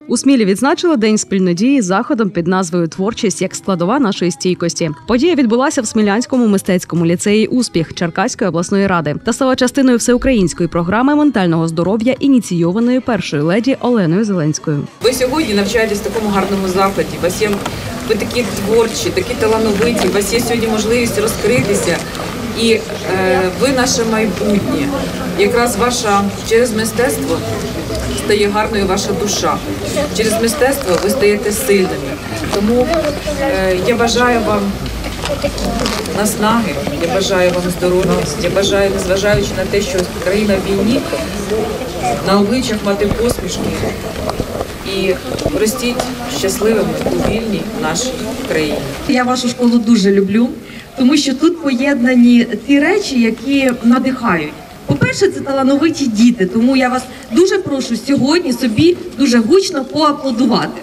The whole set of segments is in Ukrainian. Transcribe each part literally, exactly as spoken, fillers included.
У Смілі відзначили День спільнодії з заходом під назвою «Творчість як складова нашої стійкості». Подія відбулася в Смілянському мистецькому ліцеї «Успіх» Черкаської обласної ради та стала частиною всеукраїнської програми ментального здоров'я, ініційованої першою леді Оленою Зеленською. Ви сьогодні навчаєтесь в такому гарному закладі. У вас є, ви такі творчі, такі талановиті, у вас є сьогодні можливість розкритися. І е, ви наше майбутнє. Якраз ваша через мистецтво стає гарною ваша душа. Через мистецтво ви стаєте сильними. Тому е, я бажаю вам наснаги, я бажаю вам здоров'я, я бажаю, незважаючи на те, що країна в війні, на обличчях мати посмішки і ростіть щасливими у вільній нашій країні. Я вашу школу дуже люблю, тому що тут поєднані ті речі, які надихають. По-перше, це талановиті діти, тому я вас дуже прошу сьогодні собі дуже гучно поаплодувати.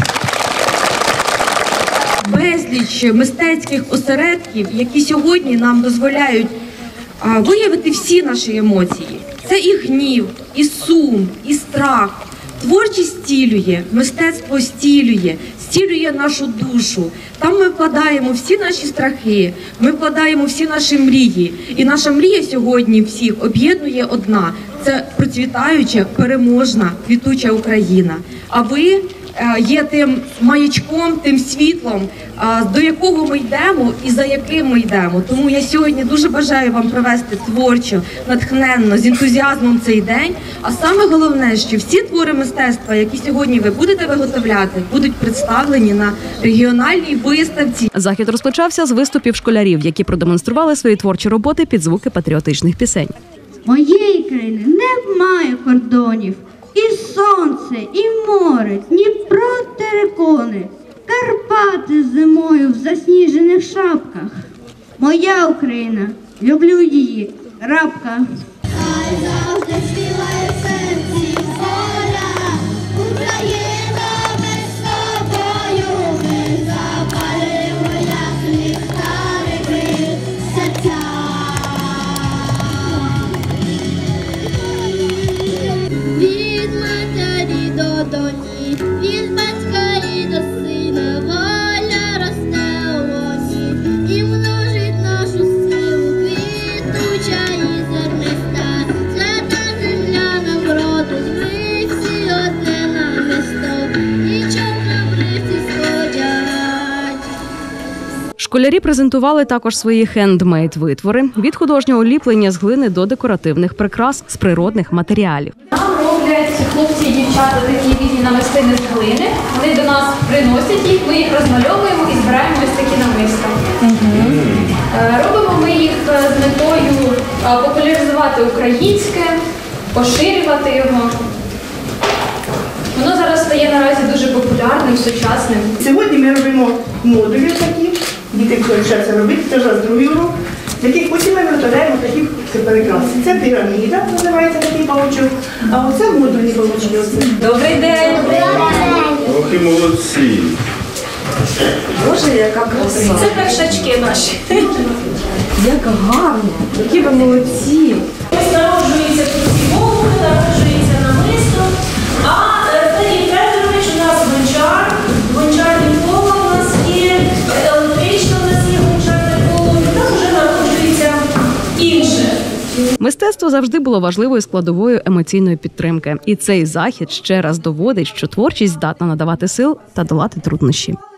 Безліч мистецьких осередків, які сьогодні нам дозволяють а, виявити всі наші емоції. Це і гнів, і сум, і страх. Творчість стілює, мистецтво стілює, стілює нашу душу. Там ми вкладаємо всі наші страхи, ми вкладаємо всі наші мрії. І наша мрія сьогодні всіх об'єднує одна – це процвітаюча, переможна, квітуча Україна. А ви є тим маячком, тим світлом, до якого ми йдемо і за яким ми йдемо. Тому я сьогодні дуже бажаю вам провести творчо, натхненно, з ентузіазмом цей день. А саме головне, що всі твори мистецтва, які сьогодні ви будете виготовляти, будуть представлені на регіональній виставці. Захід розпочався з виступів школярів, які продемонстрували свої творчі роботи під звуки патріотичних пісень. Моєї країни немає кордонів. І сонце, і море, Дніпро, терикони, Карпати зимою в засніжених шапках. Моя Україна, люблю її, рабка. Хай завжди співає в серці воля, Україна, ми з тобою, ми запалимо, як ліхтарики, серця. Від матері до доні, від батька і до сина, воля росте у лоні і множить нашу силу, квітуча і зерниста, свята земля нам родить, ми всі одне намисто, і чорнобривці сходять. Школярі презентували також свої хендмейд-витвори – від художнього ліплення з глини до декоративних прикрас з природних матеріалів. Роблять хлопці і дівчата такі різні намистини з глини. Вони до нас приносять їх, ми їх розмальовуємо і збираємо ось такі намиста. Угу. Робимо ми їх з метою популяризувати українське, поширювати його. Воно зараз стає наразі дуже популярним, сучасним. Сьогодні ми робимо модулі такі, діти вчаться робити, це вже другий урок, в яких потім ми виготовляємо такі прикраси. Це піраміда, називається такий павучок, а оце модульні павучки. Добрий день! Ох і молодці! Боже, яка краса! Це першачки наші. Як гарно! Які ви молодці! Ось народжується тут сімовка, народжується намисто, а Сергій Федорович у нас гончар, гончарний коло у нас є, електрично у нас є гончарне коло, і там вже народжується інше. Мистецтво завжди було важливою складовою емоційної підтримки. І цей захід ще раз доводить, що творчість здатна надавати сил та долати труднощі.